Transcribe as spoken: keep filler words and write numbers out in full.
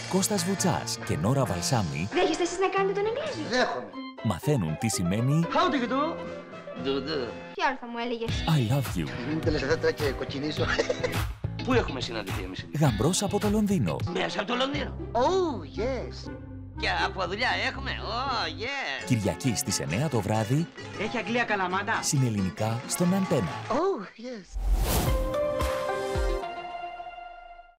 Κώστας Βουτσάς και Νόρα Βαλσάμι Δέχεστε εσείς να κάνετε τον Εγγλέζο? Δέχομαι. μαθαίνουν τι σημαίνει How do you do? Ντουδου. Τι άλλο θα μου έλεγες? I love you. Μην τελεσθέτρα και κοκκινήσω. Πού έχουμε συναντηθεί εμείς οι δύο? Γαμπρός από το Λονδίνο. Μέσα από το Λονδίνο. Oh, yes. Και από δουλειά έχουμε. Oh, yes. Κυριακή στις εννιά το βράδυ, Έχει Αγγλία Καλαμάτα. συνελληνικά στον Αντένα. Oh, yes.